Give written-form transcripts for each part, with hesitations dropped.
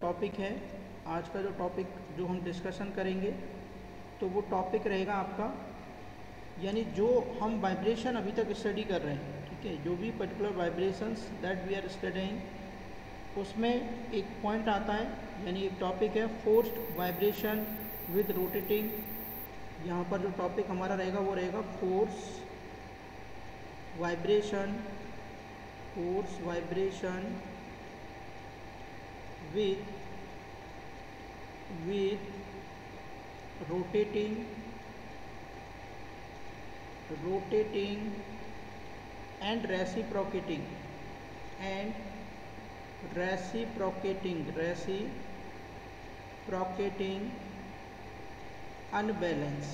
Topic है, आज का जो टॉपिक जो हम डिस्कशन करेंगे तो वो टॉपिक रहेगा आपका, यानी जो हम वाइब्रेशन अभी तक स्टडी कर रहे हैं, ठीक है, जो भी particular vibrations that we are studying, उसमें एक पॉइंट आता है, यानी एक टॉपिक है फोर्स्ड वाइब्रेशन विद रोटेटिंग। यहाँ पर जो टॉपिक हमारा रहेगा वो रहेगा force vibration with rotating and reciprocating unbalance.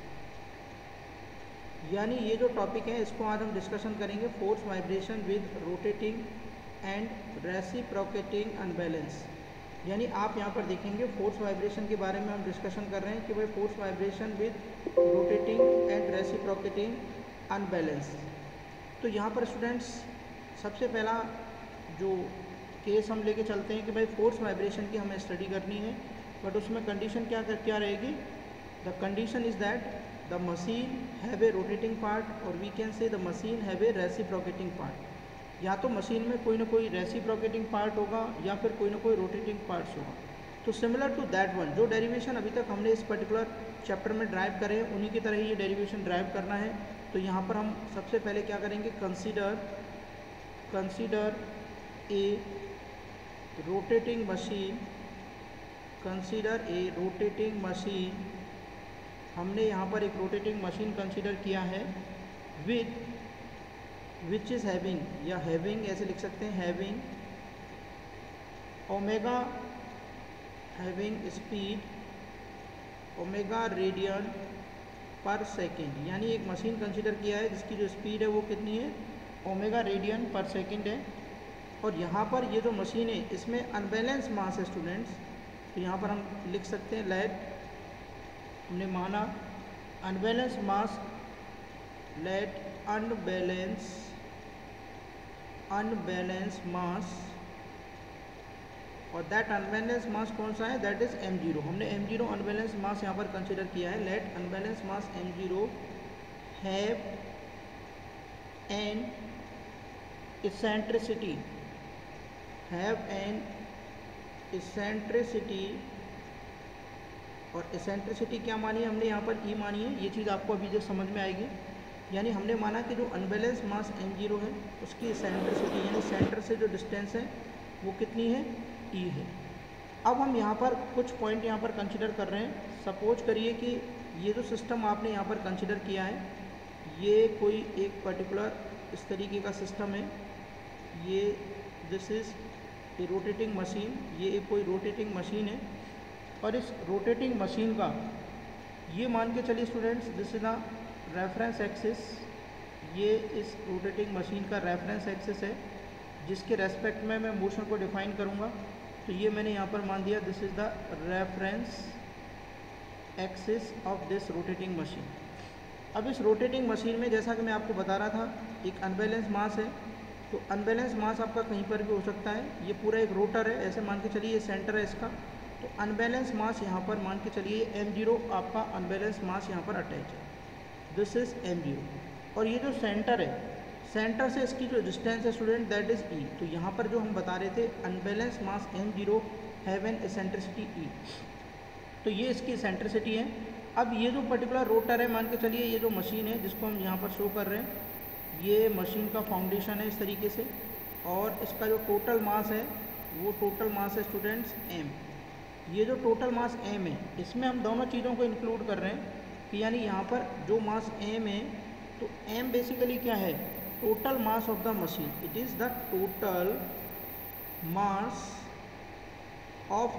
यानी ये जो टॉपिक है इसको आज हम डिस्कशन करेंगे, force vibration with rotating and reciprocating unbalance. यानी आप यहाँ पर देखेंगे फोर्स वाइब्रेशन के बारे में हम डिस्कशन कर रहे हैं कि भाई force vibration with rotating and reciprocating unbalance. तो यहाँ पर स्टूडेंट्स सबसे पहला जो केस हम लेके चलते हैं कि भाई फोर्स वाइब्रेशन की हमें स्टडी करनी है, बट उसमें कंडीशन क्या रहेगी। The condition is that the machine have a rotating part और we can say the machine have a reciprocating part. या तो मशीन में कोई ना कोई रेसिप्रोकेटिंग पार्ट होगा या फिर कोई ना कोई रोटेटिंग पार्ट्स होगा। तो सिमिलर टू दैट वन, जो डेरिवेशन अभी तक हमने इस पर्टिकुलर चैप्टर में ड्राइव करे हैं उन्हीं की तरह ही ये डेरिवेशन ड्राइव करना है। तो यहाँ पर हम सबसे पहले क्या करेंगे, कंसीडर ए रोटेटिंग मशीन, हमने यहाँ पर एक रोटेटिंग मशीन कंसीडर किया है विच इज़ हैविंग, या हैविंग ऐसे लिख सकते हैं, having speed omega radian per second. यानी एक मशीन कंसीडर किया है जिसकी जो स्पीड है वो कितनी है, ओमेगा रेडियन पर सेकेंड है। और यहाँ पर ये जो मशीन है इसमें अनबैलेंस मास है स्टूडेंट्स। तो यहाँ पर हम लिख सकते हैं लेट, हमने माना unbalance mass, let unbalance mass, और दैट अनबैलेंस मास कौन सा है, दैट इज m0। हमने m0 अनबैलेंस मास यहाँ पर कंसिडर किया है। Let unbalance mass m0 have an eccentricity, और इसेंट्रिसिटी क्या मानी है हमने यहाँ पर, ई मानी है। ये चीज़ आपको अभी जो समझ में आएगी, यानी हमने माना कि जो अनबैलेंस मास m0 है उसकी इसेंट्रिसिटी यानी सेंटर से जो डिस्टेंस है वो कितनी है, ई है। अब हम यहाँ पर कुछ पॉइंट यहाँ पर कंसिडर कर रहे हैं। सपोज करिए कि ये जो सिस्टम आपने यहाँ पर कंसिडर किया है ये कोई एक पर्टिकुलर इस तरीके का सिस्टम है, ये this is a rotating machine, ये एक कोई रोटेटिंग मशीन है। और इस रोटेटिंग मशीन का ये मान के चलिए students, this is the reference axis, ये इस रोटेटिंग मशीन का रेफरेंस एक्सिस है जिसके रेस्पेक्ट में मैं मोशन को डिफाइन करूँगा। तो ये मैंने यहाँ पर मान दिया this is the reference axis of this rotating machine. अब इस रोटेटिंग मशीन में जैसा कि मैं आपको बता रहा था एक अनबैलेंस मास है। तो अनबैलेंस मास आपका कहीं पर भी हो सकता है। ये पूरा एक रोटर है, ऐसे मान के चलिए ये सेंटर है इसका। तो अनबैलेंस मास यहाँ पर मान के चलिए m0 आपका अनबैलेंस मास यहाँ पर अटैच है, दिस इज m0। और ये जो सेंटर है, सेंटर से इसकी जो डिस्टेंस है स्टूडेंट दैट इज़ e। तो यहाँ पर जो हम बता रहे थे unbalance mass m0 have an eccentricity e, तो ये इसकी एसेंट्रिसिटी है। अब ये जो पर्टिकुलर रोटर है, मान के चलिए ये जो मशीन है जिसको हम यहाँ पर शो कर रहे हैं, ये मशीन का फाउंडेशन है इस तरीके से, और इसका जो टोटल मास है वो टोटल मास है स्टूडेंट्स m। ये जो टोटल मास m है इसमें हम दोनों चीज़ों को इंक्लूड कर रहे हैं कि यानी यहाँ पर जो मास m है, तो m बेसिकली क्या है, total mass of the machine, it is the total mass of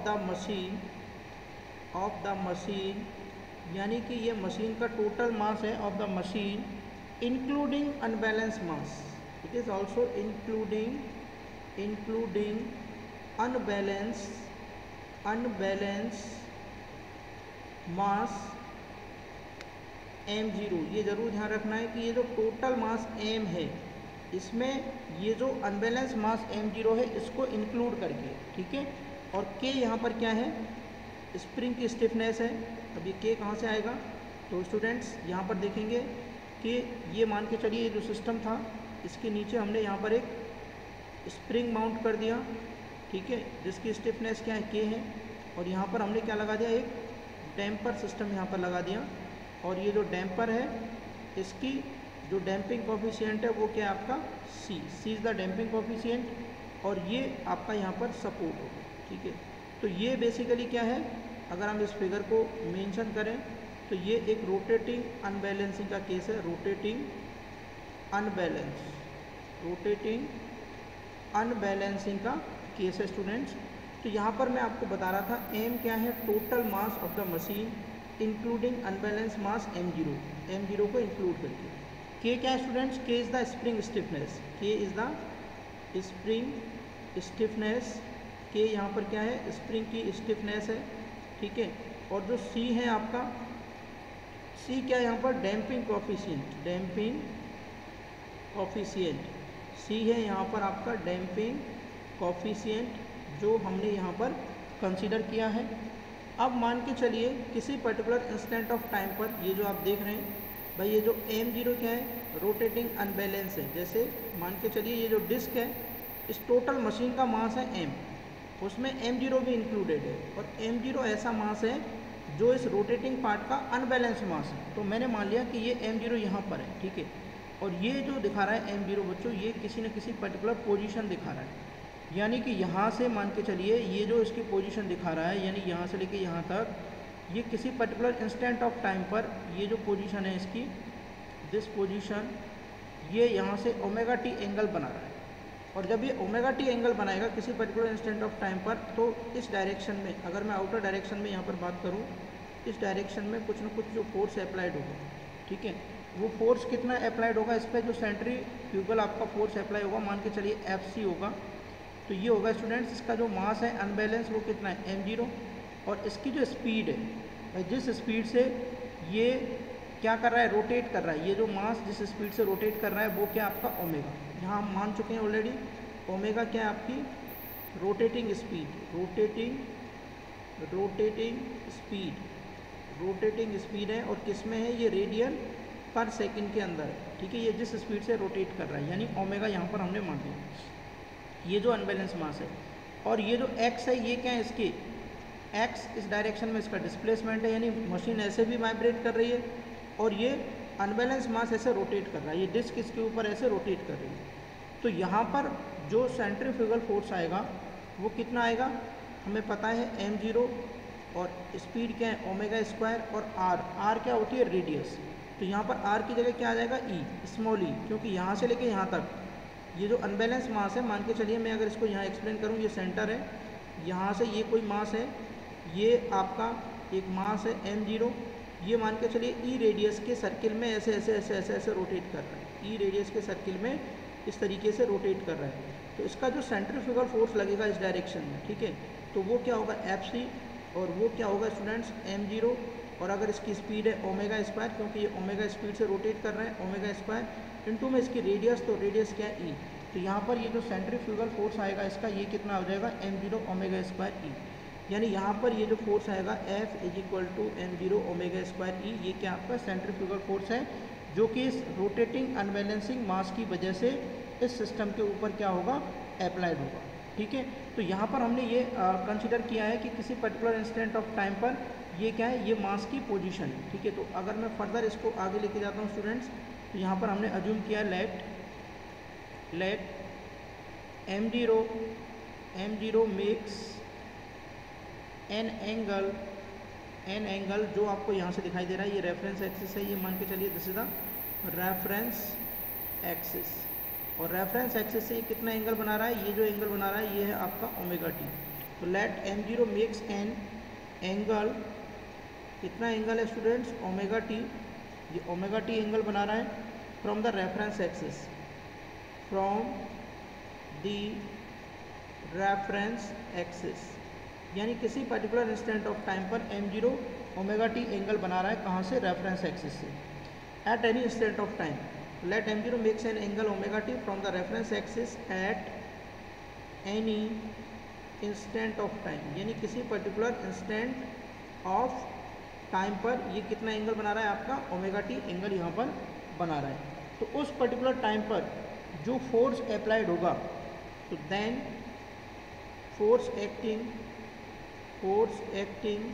the machine, यानी कि ये मशीन का टोटल मास है of the machine including unbalance mass, it is also including unbalance mass m0। ये ज़रूर ध्यान रखना है कि ये जो टोटल मास m है इसमें ये जो अनबैलेंस मास m0 है इसको इंक्लूड करके, ठीक है। और के यहाँ पर क्या है, स्प्रिंग की स्टिफनेस है। अब ये के कहाँ से आएगा, तो स्टूडेंट्स यहाँ पर देखेंगे कि ये मान के चलिए जो सिस्टम था इसके नीचे हमने यहाँ पर एक स्प्रिंग माउंट कर दिया, ठीक है, जिसकी स्टिफनेस क्या है, के है। और यहाँ पर हमने क्या लगा दिया, एक डैम्पर सिस्टम यहाँ पर लगा दिया। और ये जो डैम्पर है इसकी जो डैम्पिंग कोफिशिएंट है वो क्या है आपका C is the damping coefficient, और ये आपका यहाँ पर सपोर्ट होगा, ठीक है। तो ये बेसिकली क्या है, अगर हम इस फिगर को मेंशन करें तो ये एक रोटेटिंग अनबैलेंसिंग का केस है, रोटेटिंग अनबैलेंसिंग का केस है स्टूडेंट्स। तो यहाँ पर मैं आपको बता रहा था एम क्या है, total mass of the machine including unbalance mass m0 को इंक्लूड करके। के क्या है students, K is the spring stiffness, K is the spring stiffness, K यहाँ पर क्या है, स्प्रिंग की स्टिफनेस है, ठीक है। और जो सी है आपका, सी क्या है यहाँ पर, डैम्पिंग कोफिशिएंट, सी है यहाँ पर आपका डैम्पिंग कोफिशिएंट जो हमने यहाँ पर कंसीडर किया है। अब मान के चलिए किसी पर्टिकुलर इंस्टेंट ऑफ टाइम पर ये जो आप देख रहे हैं भाई, ये जो m0 क्या है, रोटेटिंग अनबैलेंस है। जैसे मान के चलिए ये जो डिस्क है इस टोटल मशीन का मास है m, उसमें m0 भी इंक्लूडेड है, और m0 ऐसा मास है जो इस रोटेटिंग पार्ट का अनबैलेंस मास है। तो मैंने मान लिया कि ये m0 यहाँ पर है, ठीक है। और ये जो दिखा रहा है m0 बच्चों, ये किसी न किसी पर्टिकुलर पोजीशन दिखा रहा है, यानी कि यहाँ से मान के चलिए ये जो इसकी पोजीशन दिखा रहा है, यानी यहाँ से लेके यहाँ तक ये किसी पर्टिकुलर इंस्टेंट ऑफ टाइम पर ये जो पोजीशन है इसकी, दिस पोजीशन, ये यहाँ से ओमेगा टी एंगल बना रहा है। और जब ये ओमेगा टी एंगल बनाएगा किसी पर्टिकुलर इंस्टेंट ऑफ टाइम पर, तो इस डायरेक्शन में, अगर मैं आउटर डायरेक्शन में यहाँ पर बात करूँ, इस डायरेक्शन में कुछ न कुछ जो फोर्स अप्लाइड होगा, ठीक है। वो फोर्स कितना अप्लाइड होगा इस पर, जो सेंट्रीफ्यूगल आपका फोर्स अप्लाई होगा, मान के चलिए Fc होगा। तो ये होगा स्टूडेंट्स, इसका जो मास है अनबैलेंस वो कितना है m0, और इसकी जो स्पीड है भाई, जिस स्पीड से ये क्या कर रहा है, रोटेट कर रहा है, ये जो मास जिस स्पीड से रोटेट कर रहा है वो क्या आपका ओमेगा, यहाँ हम मान चुके हैं ऑलरेडी, ओमेगा क्या है आपकी रोटेटिंग स्पीड है, और किस में है, ये रेडियन पर सेकंड के अंदर है, ठीक है। ये जिस स्पीड से रोटेट कर रहा है, यानी ओमेगा यहाँ पर हमने मान लिया, ये जो अनबैलेंस मास है। और ये जो x है, ये क्या है, इसकी x इस डायरेक्शन में इसका डिस्प्लेसमेंट है, यानी मशीन ऐसे भी वाइब्रेट कर रही है, और ये अनबैलेंस मास ऐसे रोटेट कर रहा है, ये डिस्क इसके ऊपर ऐसे रोटेट कर रही है। तो यहाँ पर जो सेंट्रीफ्यूगल फोर्स आएगा वो कितना आएगा, हमें पता है m0, और स्पीड क्या है ओमेगा स्क्वायर, और r क्या होती है, रेडियस। तो यहाँ पर r की जगह क्या आ जाएगा, e, स्मॉल e, क्योंकि यहाँ से लेके यहाँ तक ये जो अनबैलेंस मास है, मान के चलिए मैं अगर इसको यहाँ एक्सप्लेन करूँ, ये सेंटर है, यहाँ से ये कोई मास है, ये आपका एक मास है m0, ये मान के चलिए ई रेडियस के सर्किल में ऐसे ऐसे ऐसे ऐसे ऐसे रोटेट कर रहा है, ई रेडियस के सर्किल में इस तरीके से रोटेट कर रहा है। तो इसका जो सेंट्रीफ्यूगल फोर्स लगेगा इस डायरेक्शन में, ठीक है, तो वो क्या होगा Fc, और वो क्या होगा स्टूडेंट्स m0, और अगर इसकी स्पीड है ओमेगा स्क्वायर, क्योंकि ये ओमेगा स्पीड से रोटेट कर रहा है, ओमेगा स्क्वायर इनटू में इसकी रेडियस, तो रेडियस क्या है e। तो यहाँ पर ये जो सेंट्रीफ्यूगल फोर्स आएगा इसका, ये कितना हो जाएगा m0 ओमेगा स्क्वायर e, यानी यहाँ पर ये जो फोर्स आएगा F = m0 omega square e, ये क्या आपका सेंट्रीफ्यूगल फोर्स है, जो कि इस रोटेटिंग अनबैलेंसिंग मास की वजह से इस सिस्टम के ऊपर क्या होगा, अप्लाइड होगा, ठीक है। तो यहाँ पर हमने ये कंसिडर किया है कि किसी पर्टिकुलर इंस्टेंट ऑफ टाइम पर ये क्या है, ये मास की पोजीशन है, ठीक है। तो अगर मैं फर्दर इसको आगे लेके जाता हूँ स्टूडेंट्स, तो यहाँ पर हमने अज्यूम किया late m0 makes an angle जो आपको यहाँ से दिखाई दे रहा है, ये रेफरेंस एक्सिस है, ये मान के चलिए this is the reference axis, और रेफरेंस एक्सिस से ये कितना एंगल बना रहा है, ये जो एंगल बना रहा है ये है आपका ओमेगा टी। तो let m0 makes an angle, कितना एंगल है स्टूडेंट्स, ओमेगा टी, ये ओमेगा टी एंगल बना रहा है from the reference axis, from the reference axis, यानी किसी पर्टिकुलर इंस्टेंट ऑफ टाइम पर m0 ओमेगा टी एंगल बना रहा है, कहाँ से, रेफरेंस एक्सिस से, at any instant of time. Let m0 makes an angle omega T from the reference axis at any instant of time, यानी किसी particular instant of time पर ये कितना एंगल बना रहा है आपका ओमेगा टी एंगल यहाँ पर बना रहा है। तो उस पर्टिकुलर टाइम पर जो फोर्स अप्लाइड होगा, तो then force acting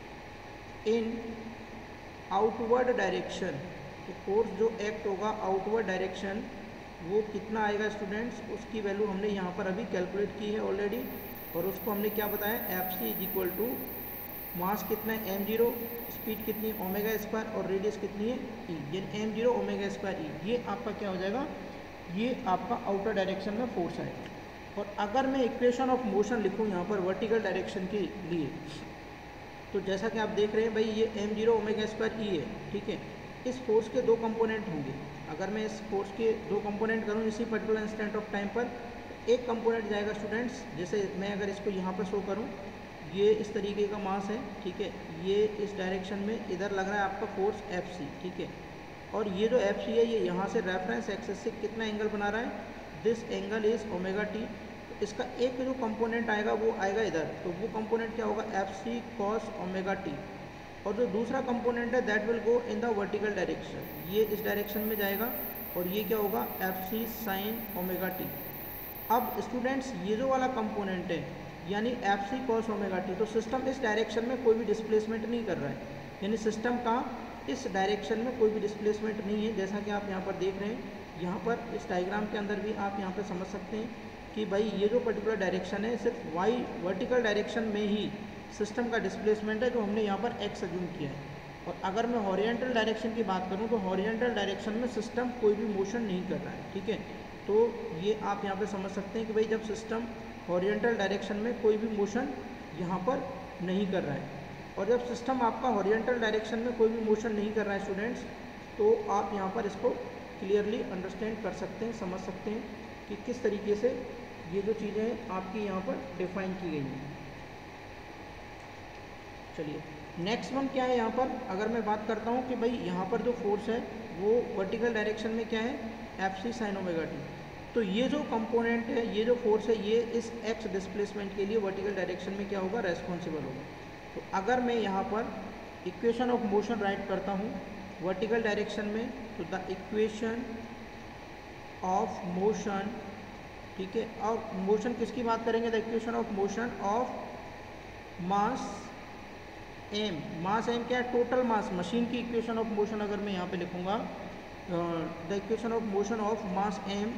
in outward direction, तो फोर्स जो एक्ट होगा आउटवर्ड डायरेक्शन वो कितना आएगा स्टूडेंट्स, उसकी वैल्यू हमने यहाँ पर अभी कैलकुलेट की है ऑलरेडी, और उसको हमने क्या बताया, F C is equal to mass कितना है m0, स्पीड कितनी है ओमेगा स्क्वायर, और रेडियस कितनी है e, यानी m0 ओमेगा स्क्वायर e, ये आपका क्या हो जाएगा, ये आपका आउटर डायरेक्शन में फोर्स आएगा। और अगर मैं इक्वेशन ऑफ मोशन लिखूँ यहाँ पर वर्टिकल डायरेक्शन के लिए, तो जैसा कि आप देख रहे हैं भाई ये m0 ओमेगा स्क्वायर e है, ठीक है। इस फोर्स के दो कंपोनेंट होंगे, अगर मैं इस फोर्स के दो कंपोनेंट करूँ इसी पर्टिकुलर इंस्टेंट ऑफ टाइम पर, एक कंपोनेंट जाएगा स्टूडेंट्स, जैसे मैं अगर इसको यहाँ पर शो करूँ, ये इस तरीके का मास है, ठीक है, ये इस डायरेक्शन में इधर लग रहा है आपका फोर्स एफ सी, ठीक है, और ये जो एफ सी है ये यहाँ से रेफरेंस एक्सिस से कितना एंगल बना रहा है, this angle is omega T. तो इसका एक जो कंपोनेंट आएगा वो आएगा इधर, तो वो कंपोनेंट क्या होगा, F C cos omega T, और जो दूसरा कंपोनेंट है that will go in the vertical direction, ये इस डायरेक्शन में जाएगा, और ये क्या होगा, F C sine omega T. अब स्टूडेंट्स ये जो वाला कंपोनेंट है यानी F C cos omega T, तो सिस्टम इस डायरेक्शन में कोई भी डिस्प्लेसमेंट नहीं कर रहा है, यानी सिस्टम का इस डायरेक्शन में कोई भी डिस्प्लेसमेंट नहीं है, जैसा कि आप यहाँ पर देख रहे हैं। यहाँ पर इस डायग्राम के अंदर भी आप यहाँ पर समझ सकते हैं कि भाई ये जो पर्टिकुलर डायरेक्शन है सिर्फ वाई वर्टिकल डायरेक्शन में ही सिस्टम का डिस्प्लेसमेंट है, जो हमने यहाँ पर एक्स अज्यूम किया है। और अगर मैं हॉरिजॉन्टल डायरेक्शन की बात करूँ तो हॉरिजॉन्टल डायरेक्शन में सिस्टम कोई भी मोशन नहीं कर रहा है, ठीक है। तो ये आप यहाँ पर समझ सकते हैं कि भाई जब सिस्टम हॉरिजॉन्टल डायरेक्शन में कोई भी मोशन यहाँ पर नहीं कर रहा है, और जब सिस्टम आपका हॉरिजॉन्टल डायरेक्शन में कोई भी मोशन नहीं कर रहा है स्टूडेंट्स, तो आप यहाँ पर इसको क्लियरली अंडरस्टैंड कर सकते हैं, समझ सकते हैं कि किस तरीके से ये जो चीज़ें हैं आपकी यहाँ पर डिफाइन की गई हैं। चलिए नेक्स्ट वन क्या है यहाँ पर, अगर मैं बात करता हूँ कि भाई यहाँ पर जो फोर्स है वो वर्टिकल डायरेक्शन में क्या है, F C sine omega T. तो ये जो कंपोनेंट है, ये जो फोर्स है, ये इस एक्स डिस्प्लेसमेंट के लिए वर्टिकल डायरेक्शन में क्या होगा, रेस्पॉन्सिबल होगा। तो अगर मैं यहाँ पर इक्वेशन ऑफ मोशन राइट करता हूँ वर्टिकल डायरेक्शन में, तो द इक्वेशन ऑफ मोशन, ठीक है, और मोशन किसकी बात करेंगे, the equation of motion of mass M, mass M क्या है, टोटल मास, मशीन की इक्वेशन ऑफ मोशन अगर मैं यहाँ पे लिखूँगा, the equation of motion of mass M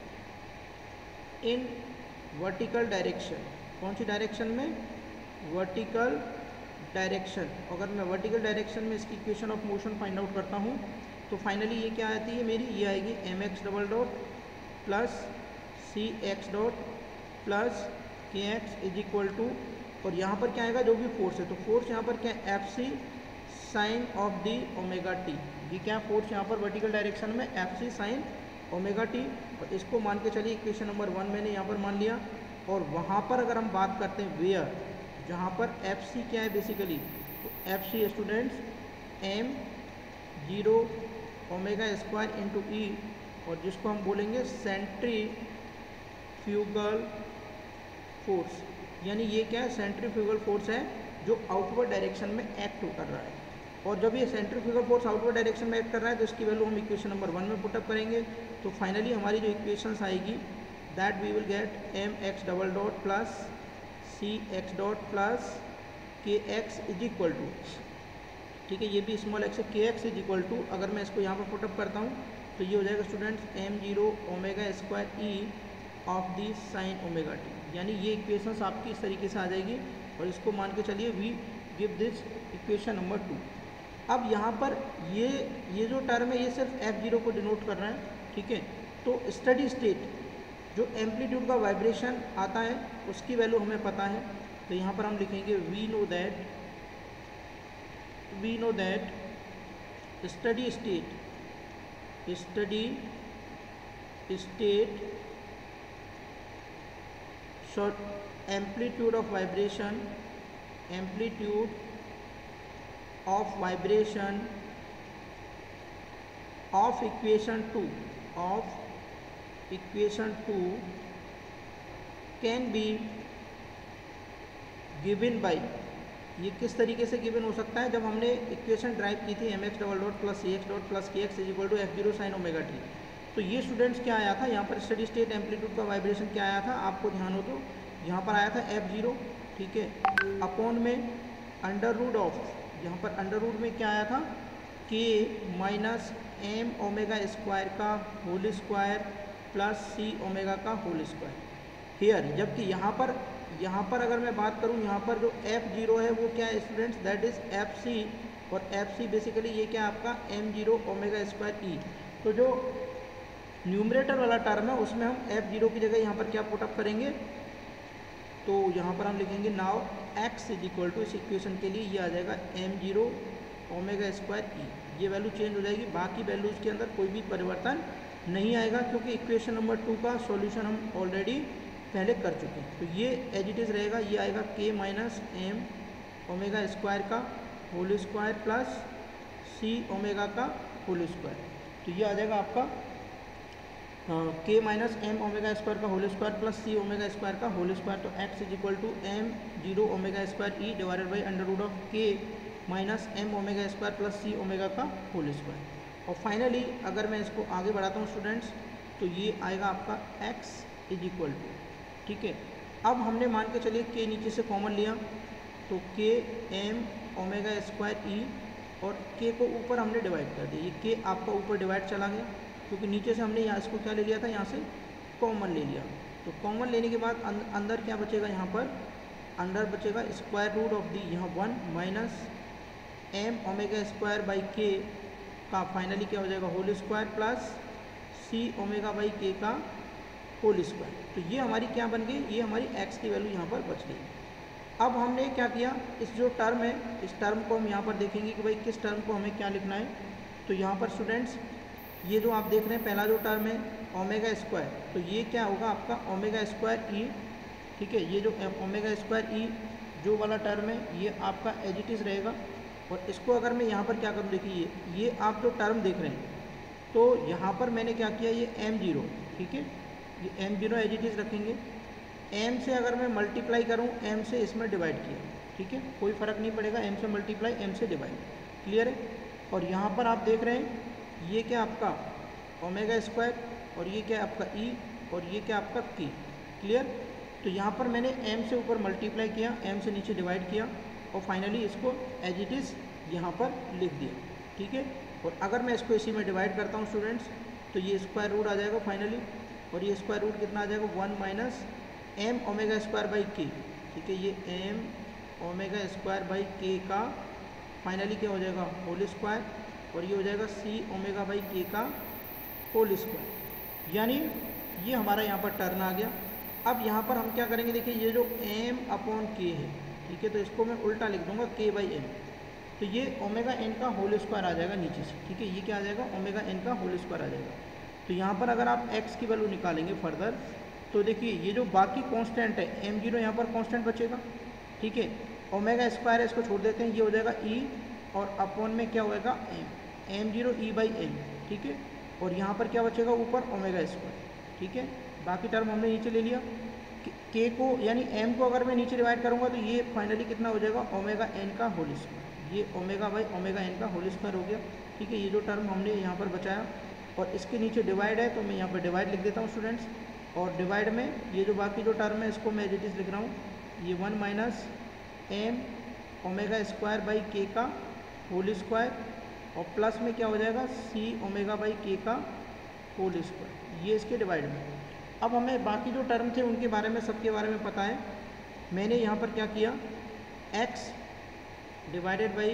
in vertical direction, कौन सी डायरेक्शन में, वर्टिकल डायरेक्शन। अगर मैं वर्टिकल डायरेक्शन में इसकी equation of motion find out करता हूँ, तो फाइनली ये क्या आती है मेरी, ये आएगी M X double dot plus C X dot plus K X is equal to, और यहाँ पर क्या आएगा, जो भी फोर्स है, तो फोर्स यहाँ पर क्या है, F C sine of the omega T. ये क्या फोर्स यहाँ पर वर्टिकल डायरेक्शन में, F C sine omega T, और इसको मान के चलिए इक्वेशन नंबर 1 मैंने यहाँ पर मान लिया। और वहाँ पर अगर हम बात करते हैं वेयर, जहाँ पर एफ सी क्या है बेसिकली, तो F C students M 0 omega square into E, और जिसको हम बोलेंगे सेंट्रीफ्यूगल फोर्स, यानी ये क्या है, सेंट्रीफ्यूगल फोर्स है जो आउटवर्ड डायरेक्शन में एक्ट कर रहा है। और जब ये सेंट्रीफ्यूगल फोर्स आउटवर्ड डायरेक्शन में एक्ट कर रहा है तो इसकी वैल्यू हम इक्वेशन नंबर 1 में पुटअप करेंगे। तो फाइनली हमारी जो इक्वेशंस आएगी that we will get M X double dot plus C X dot plus K X is equal to, ठीक है, ये भी स्मॉल एक्स है, के एक्स इज इक्वल टू, अगर मैं इसको यहाँ पर पुटअप करता हूँ तो ये हो जाएगा students M 0 omega square E of the sine omega T. यानी ये इक्वेशंस आपकी इस तरीके से आ जाएगी, और इसको मान के चलिए we give this equation number 2। अब यहाँ पर ये जो टर्म है ये सिर्फ F0 को डिनोट कर रहा है, ठीक है। तो स्टडी स्टेट जो एम्पलीट्यूड का वाइब्रेशन आता है उसकी वैल्यू हमें पता है, तो यहाँ पर हम लिखेंगे we know that steady state short amplitude of vibration of equation 2 can be given by, ये किस तरीके से गिवन हो सकता है, जब हमने इक्वेशन ड्राइव की थी mx double dot plus C X dot plus K X is equal to F0 sine omega T. तो ये स्टूडेंट्स क्या आया था, यहाँ पर स्टेडी स्टेट एम्पलीट्यूड का वाइब्रेशन क्या आया था, आपको ध्यान हो तो यहाँ पर आया था F0, ठीक है, अपॉन में अंडर रूट ऑफ, यहाँ पर अंडर रूट में क्या आया था, k minus M omega square का whole square plus C omega का होल स्क्वायर हियर। जबकि यहाँ पर अगर मैं बात करूँ, यहाँ पर जो F0 है वो क्या है स्टूडेंट्स, दैट इज़ FC, और FC बेसिकली ये क्या है आपका M0 ओमेगा स्क्वायर ई। तो जो न्यूमरेटर वाला टर्म है उसमें हम F0 की जगह यहाँ पर क्या पुटअप करेंगे, तो यहाँ पर हम लिखेंगे now x is equal to, इस इक्वेशन के लिए ये आ जाएगा M0 ओमेगा स्क्वायर ई। ये वैल्यू चेंज हो जाएगी, बाकी वैल्यूज़ के अंदर कोई भी परिवर्तन नहीं आएगा, क्योंकि इक्वेशन नंबर 2 का सॉल्यूशन हम ऑलरेडी पहले कर चुके हैं। तो ये एज इट इज़ रहेगा, ये आएगा k minus M omega square का whole square plus C omega का होल स्क्वायर। तो ये आ जाएगा आपका k minus M omega square का whole square plus C omega square का होल स्क्वायर। तो x is equal to M0 omega square E divided by under root of k minus M omega square plus C omega का whole square. और finally अगर मैं इसको आगे बढ़ाता हूँ स्टूडेंट्स, तो ये आएगा आपका x इज इक्वल टू, ठीक है। अब हमने मान के चलिए k नीचे से कॉमन लिया, तो k M omega square E और k को ऊपर हमने डिवाइड कर दिया, ये k आपका ऊपर डिवाइड चला गया, क्योंकि नीचे से हमने यहाँ इसको क्या ले लिया था, यहाँ से कॉमन ले लिया। तो कॉमन लेने के बाद अंदर क्या बचेगा, यहाँ पर अंदर बचेगा स्क्वायर रूट ऑफ दी, यहाँ 1 minus M omega square by K का फाइनली क्या हो जाएगा whole square plus C omega by K का होल स्क्वायर। तो ये हमारी क्या बन गई, ये हमारी x की वैल्यू यहाँ पर बच गई। अब हमने क्या किया, इस जो टर्म है इस टर्म को हम यहाँ पर देखेंगे कि भाई किस टर्म को हमें क्या लिखना है। तो यहाँ पर स्टूडेंट्स ये जो आप देख रहे हैं पहला जो टर्म है ओमेगा स्क्वायर, तो ये क्या होगा आपका ओमेगा स्क्वायर ई, ठीक है। ये जो ओमेगा स्क्वायर ई जो वाला टर्म है ये आपका एज इट इज़ रहेगा। और इसको अगर मैं यहाँ पर क्या करूँ, देखिए ये आप जो टर्म देख रहे हैं, तो यहाँ पर मैंने क्या किया, ये M0, ठीक है, ये M0 एज इट इज़ रखेंगे। m से अगर मैं मल्टीप्लाई करूँ, m से इसमें डिवाइड किया, ठीक है, कोई फ़र्क नहीं पड़ेगा, m से मल्टीप्लाई m से डिवाइड, क्लियर है। और यहाँ पर आप देख रहे हैं ये क्या आपका ओमेगा स्क्वायर और ये क्या आपका e और ये क्या आपका k, क्लियर। तो यहाँ पर मैंने m से ऊपर मल्टीप्लाई किया, m से नीचे डिवाइड किया और फाइनली इसको एज इट इज़ यहाँ पर लिख दिया, ठीक है। और अगर मैं इसको इसी में डिवाइड करता हूँ स्टूडेंट्स, तो ये स्क्वायर रूट आ जाएगा फाइनली, और ये स्क्वायर रूट कितना आ जाएगा 1 minus M omega square by K, ठीक है, ये M omega square by K का फाइनली क्या हो जाएगा होल स्क्वायर, और ये हो जाएगा सी ओमेगा बाई के का होल स्क्वायर। यानी ये हमारा यहाँ पर टर्न आ गया। अब यहाँ पर हम क्या करेंगे, देखिए ये जो एम अपॉन के है, ठीक है, तो इसको मैं उल्टा लिख दूंगा के बाई एम, तो ये ओमेगा एन का होल स्क्वायर आ जाएगा नीचे से, ठीक है, ये क्या आ जाएगा ओमेगा एन का होल स्क्वायर आ जाएगा। तो यहाँ पर अगर आप x की वैल्यू निकालेंगे फर्दर, तो देखिए ये जो बाकी कांस्टेंट है M0 यहाँ पर कांस्टेंट बचेगा, ठीक है, ओमेगा स्क्वायर है इसको छोड़ देते हैं, ये हो जाएगा e और अपॉन में क्या होएगा M0 e बाई एम, ठीक है, और यहाँ पर क्या बचेगा ऊपर ओमेगा स्क्वायर, ठीक है। बाकी टर्म हमने नीचे ले लिया, k को यानी m को अगर मैं नीचे डिवाइड करूँगा तो ये फाइनली कितना हो जाएगा ओमेगा n का होल स्क्वायर, ये ओमेगा बाई ओमेगा n का होल स्क्वायर हो गया, ठीक है। ये जो टर्म हमने यहाँ पर बचाया और इसके नीचे डिवाइड है, तो मैं यहाँ पर डिवाइड लिख देता हूँ स्टूडेंट्स, और डिवाइड में ये जो बाकी जो टर्म है इसको मैं एज इट इज़ लिख रहा हूँ, ये 1 minus M omega square by K का होल स्क्वायर और प्लस में क्या हो जाएगा सी ओमेगा बाई के का होल स्क्वायर, ये इसके डिवाइड में। अब हमें बाकी जो टर्म थे उनके बारे में सबके बारे में पता है। मैंने यहाँ पर क्या किया, x divided by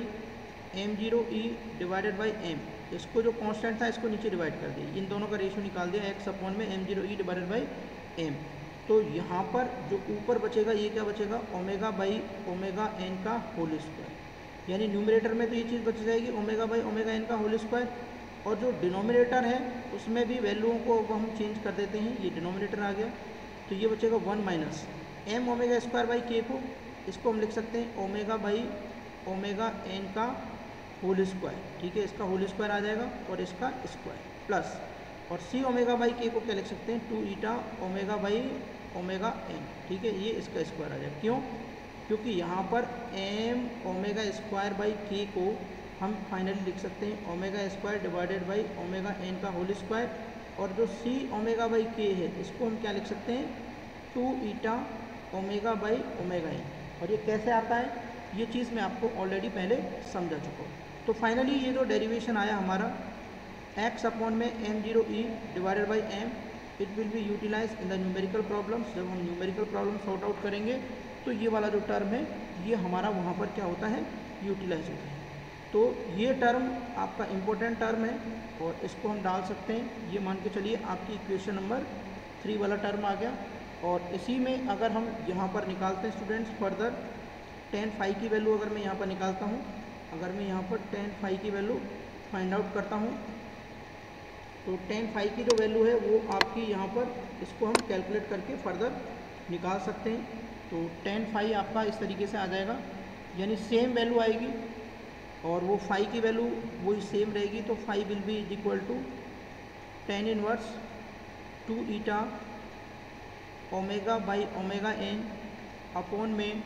M0 e divided by m, इसको जो कांस्टेंट था इसको नीचे डिवाइड कर दिया, इन दोनों का रेशियो निकाल दिया, x अपॉन में M0 e divided by m। तो यहाँ पर जो ऊपर बचेगा ये क्या बचेगा ओमेगा बाई ओमेगा n का होल स्क्वायर, यानी न्यूमरेटर में तो ये चीज़ बच जाएगी ओमेगा बाई ओमेगा n का होल स्क्वायर, और जो डिनोमिनेटर है उसमें भी वैल्यूओं को हम चेंज कर देते हैं, ये डिनोमिनेटर आ गया, तो ये बचेगा 1 minus M omega square by K को, इसको हम लिख सकते हैं ओमेगा बाई ओमेगा n का होल स्क्वायर, ठीक है, इसका होल स्क्वायर आ जाएगा और इसका स्क्वायर प्लस, और सी ओमेगा बाई के को क्या लिख सकते हैं 2 eta omega by omega n, ठीक है, ये इसका स्क्वायर आ जाएगा। क्यों, क्योंकि यहाँ पर M omega square by K को हम फाइनली लिख सकते हैं omega square divided by omega N का होल स्क्वायर, और जो सी ओमेगा बाई के है इसको हम क्या लिख सकते हैं 2 eta omega by omega N. और ये कैसे आता है ये चीज़ मैं आपको ऑलरेडी पहले समझा चुका हूँ। तो फाइनली ये जो डेरिवेशन आया हमारा x अपॉन में m0 e divided by m, it will be utilize in the numerical problems. जब हम न्यूमेरिकल प्रॉब्लम सॉर्ट आउट करेंगे तो ये वाला जो टर्म है ये हमारा वहाँ पर क्या होता है यूटिलाइज होता है। तो ये टर्म आपका इम्पोर्टेंट टर्म है और इसको हम डाल सकते हैं। ये मान के चलिए आपकी इक्वेशन नंबर 3 वाला टर्म आ गया। और इसी में अगर हम यहाँ पर निकालते हैं स्टूडेंट्स फर्दर tan phi की वैल्यू अगर मैं यहाँ पर निकालता हूँ, अगर मैं यहाँ पर tan phi की वैल्यू फाइंड आउट करता हूँ तो tan phi की जो वैल्यू है वो आपकी यहाँ पर इसको हम कैलकुलेट करके फर्दर निकाल सकते हैं। तो tan phi आपका इस तरीके से आ जाएगा, यानी सेम वैल्यू आएगी और वो phi की वैल्यू वही सेम रहेगी। तो phi will be is equal to tan inverse 2 eta omega by omega N upon में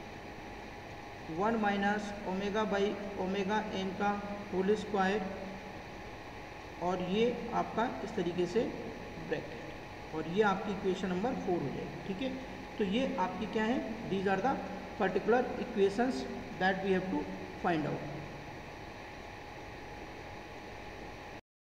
1 minus omega by omega N का होल स्क्वायर, और ये आपका इस तरीके से ब्रैकेट, और ये आपकी इक्वेशन नंबर 4 हो जाएगी। ठीक है, तो ये आपकी क्या है, these are the particular equations that we have to find out.